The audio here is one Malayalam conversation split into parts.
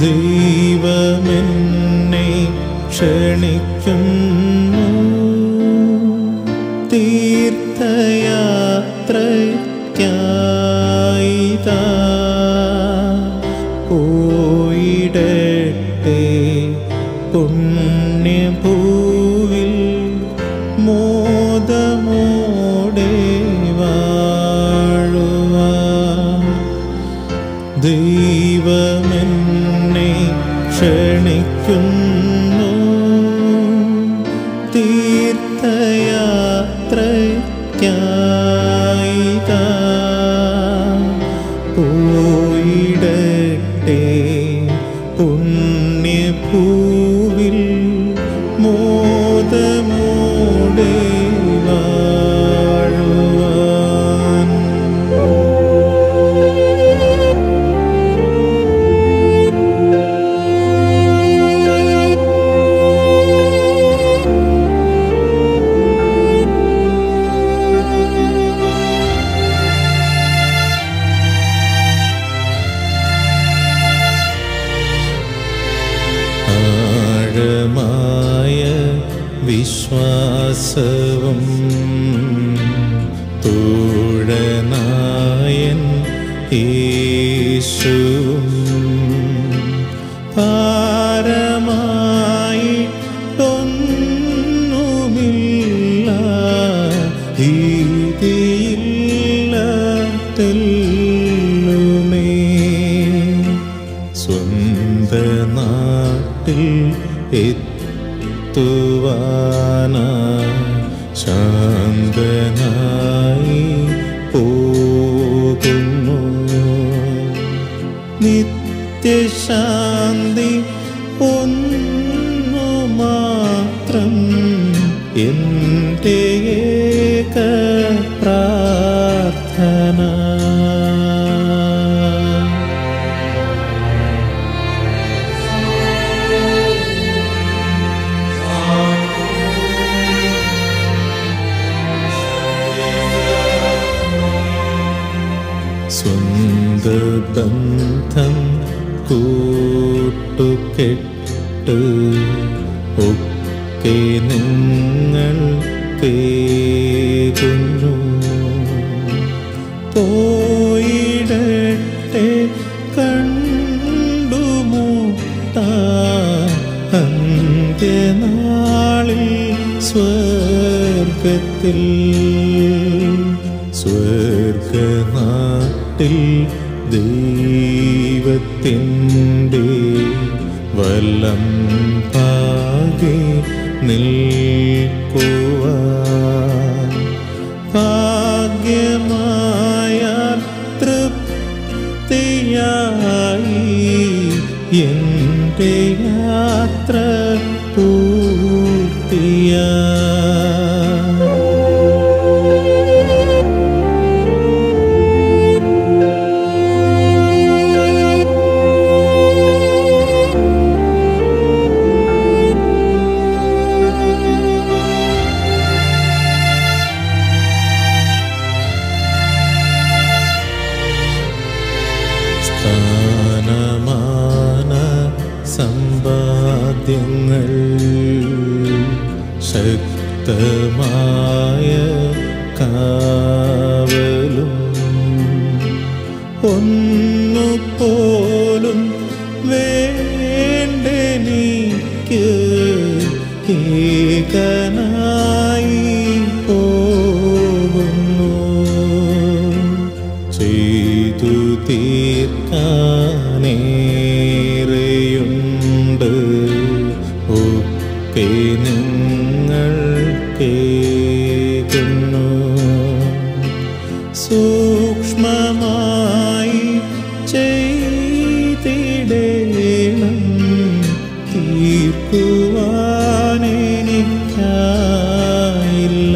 ദൈവമെന്നെ ക്ഷണിക്കുന്നു തീർത്ഥയാത്രയ്ക്കായിതാ പോയിടട്ടെ പുണ്യഭൂവിൽ മോദമോടെ വാഴുവാൻ ദൈവമെന്നെ ക്ഷണിക്കുന്നു തീർത്ഥയാത്രയ്ക്കായിതാ പോയിടട്ടെ പുണ്യഭൂവിൽ മോദമോടെ വാഴുവാൻ ആഴമായ വിശ്വാസവും തോഴനായൻ യേശുവും പാരമായിട്ടൊന്നുമില്ല ഭീതിയില്ല തെല്ലുമേ സ്വന്ത നാട്ടിൽ എത്തുവാനാ ശാന്തനായി പോകുന്നു നിത്യശാന്തി ഒന്നു മാത്രം എൻ്റെ ഏക പ്രാർത്ഥന സ്വന്ത ബന്ധം കൂട്ടുകെട്ട് ഒക്കെ നിങ്ങൾ കേൾക്കുന്നു പോയിടട്ടെ കണ്ടുമുട്ടാൻ അന്ത്യനാളിൽ സ്വർഗത്തിൽ സ്വർഗനാട്ടിൽ ദൈവത്തിൻ്റെ വലം ഭാഗേ നിൽക്കുവാൻ ഭാഗ്യമായ തൃപ്തിയായി എൻ്റെ യാത്ര പൂർത്തിയായി സ്ഥാനമാന സമ്പാദ്യങ്ങൾ ശക്തമായ കാവലും ഒന്നുപോലും വേണ്ടെനിക്ക് ഏകനായി പോകുന്നു ചെയ്തു തീർക്കാനേറെയുണ്ട് ഒക്കെ നിങ്ങൾ കേൾക്കുന്നു സൂക്ഷ്മമായി ചെയ്തിടേണം തീർക്കുവാനെനിക്കായില്ല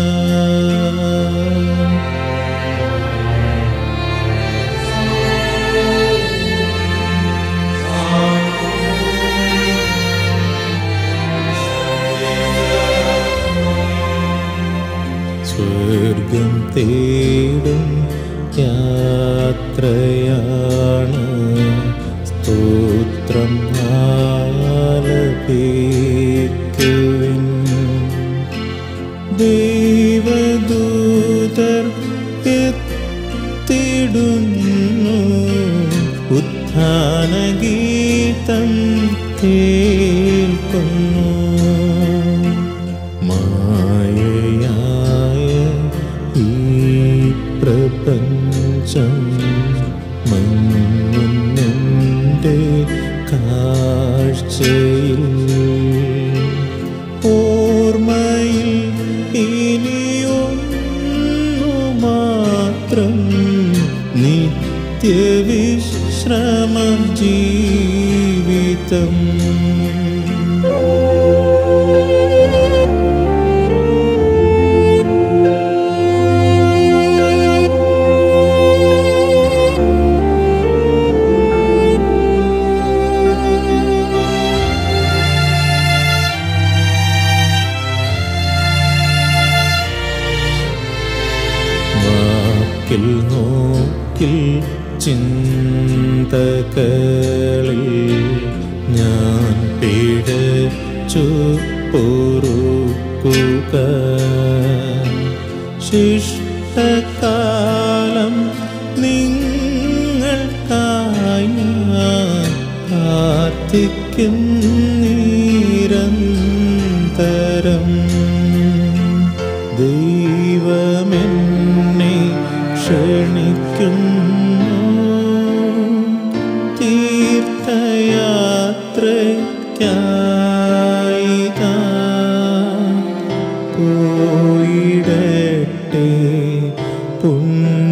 സ്വർഗം തേടും യാത്രയാണ് സ്തോത്ര ഗാനഗീതം കേൾക്കുന്നു. മായയായ ഈ പ്രപഞ്ചം മങ്ങുന്നെൻ്റെ കാഴ്ചയിൽ. ഓർമ്മയിൽ ഇനിയൊന്നു മാത്രം നിത്യവിശ്രമ ജീവിതം. വാക്കിൽ നോക്കിൽ ചിന്തകളിൽ ഞാൻ പിഴച്ചു പൊറുക്കുക. ശിഷ്ടകാലം നിങ്ങൾക്കായി ഞാൻ പ്രാർത്ഥിക്കും നിരന്തരം. ദൈവമെന്നെ ക്ഷണിക്കുന്നു തീർത്ഥയാത്രയ്ക്കായിതാ. പോയിടട്ടെ പുണ്യ